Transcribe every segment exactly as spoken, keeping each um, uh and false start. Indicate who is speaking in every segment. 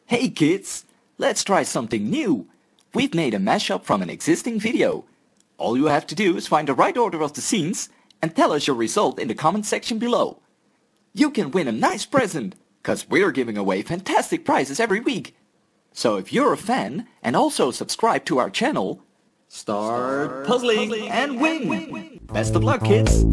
Speaker 1: Hey kids, let's try something new. We've made a mashup from an existing video. All you have to do is find the right order of the scenes and tell us your result in the comment section below. You can win a nice present, cause we're giving away fantastic prizes every week. So if you're a fan and also subscribe to our channel, start, start puzzling, puzzling and win. and win! Best of luck, kids!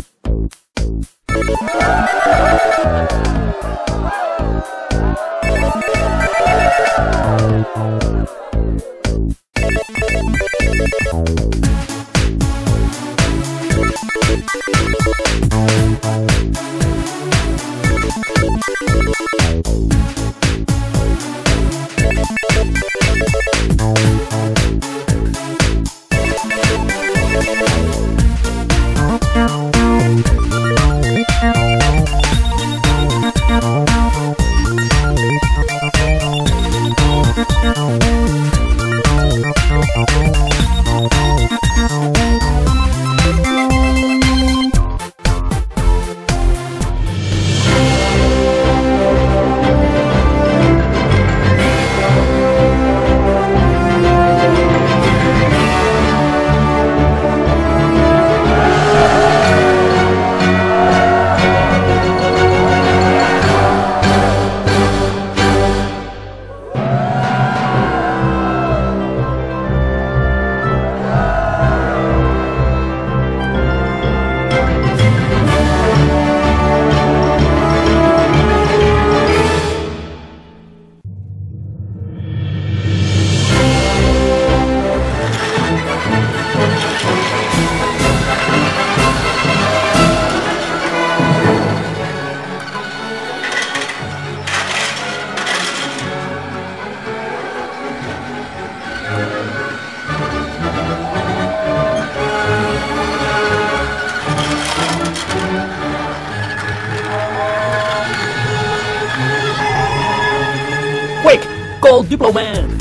Speaker 2: Quick! Call Diploman!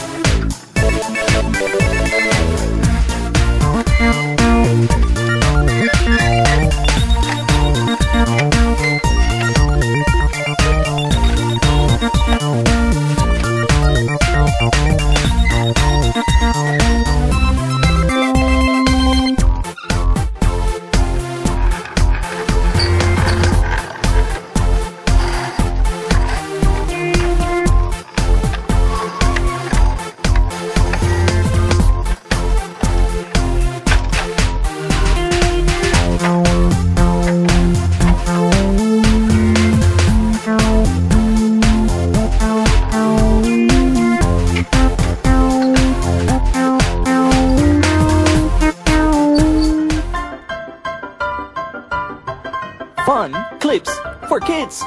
Speaker 1: Fun clips for kids.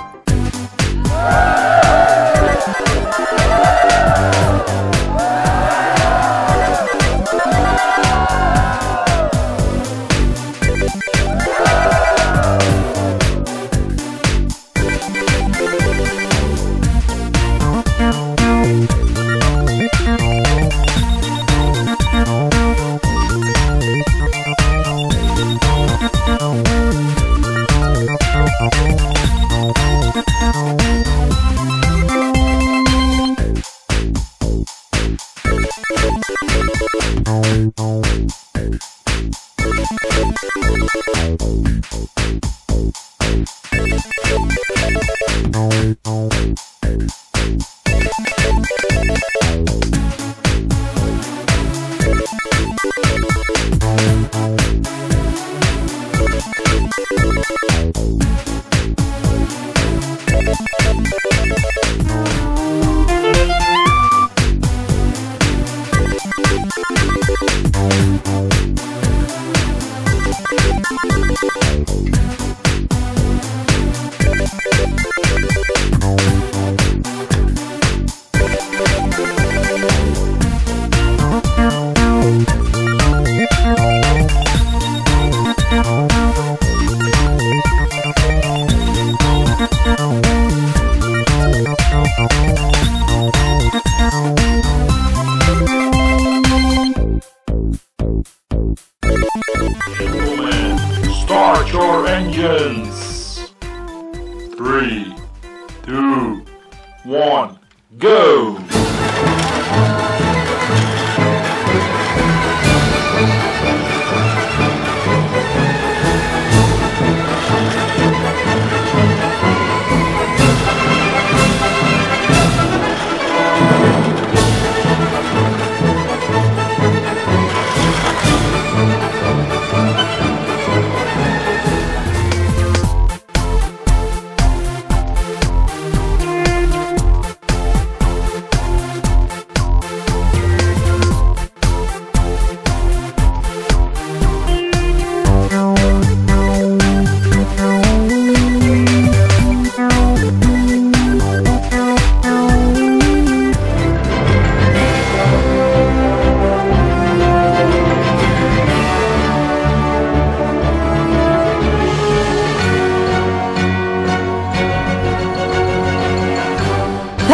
Speaker 3: Start your engines! Three, two, one, go!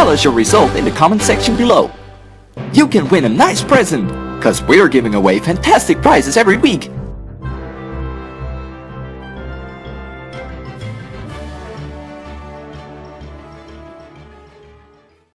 Speaker 1: tell us your result in the comment section below. You can win a nice present, cause we're giving away fantastic prizes every week.